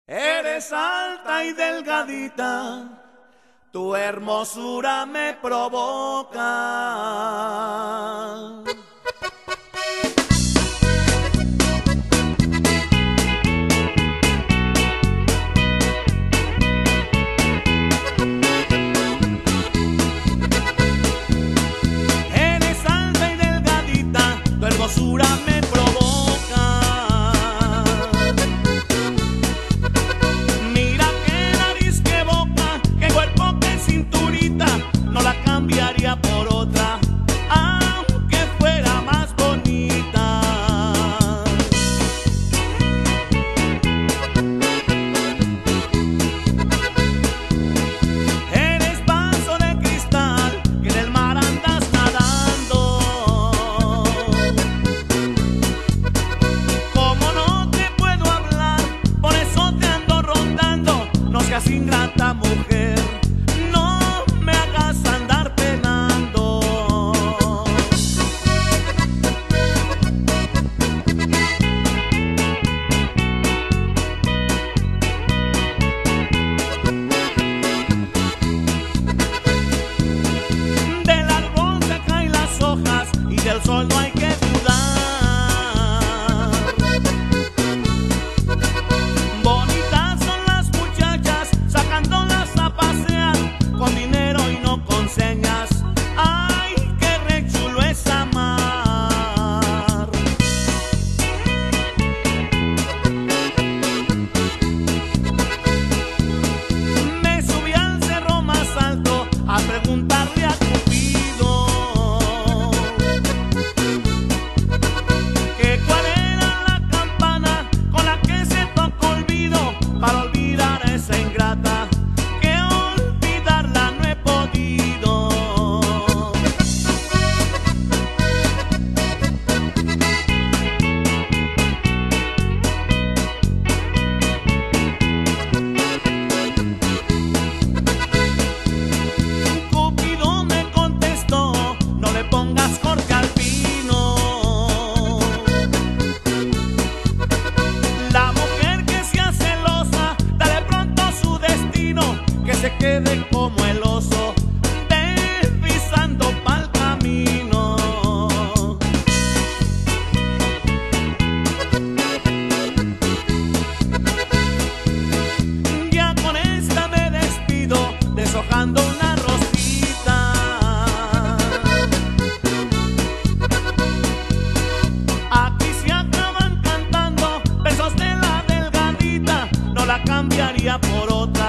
Eres alta y delgadita, tu hermosura me provoca. Eres alta y delgadita, tu hermosura me provoca. No la cambiaría por otra, aunque fuera más bonita. Eres vaso de cristal que en el mar andas nadando. Como no te puedo hablar, por eso te ando rondando. No seas ingrata, mujer. Del sol no hay que dudar. Bonitas son las muchachas, sacándolas a pasear, con dinero y no con señas. Ay, qué re chulo es amar. Me subí al cerro más alto a preguntarle a Cupido para olvidar a esa ingrata, que olvidarla no he podido. Cupido me contestó: no le pongas corte al pino. La mujer que se hace que se quede como el oso, deslizando pa'l camino. Ya con esta me despido, deshojando una rosita. Aquí se acaban cantando versos de la delgadita, no la cambiaría por otra.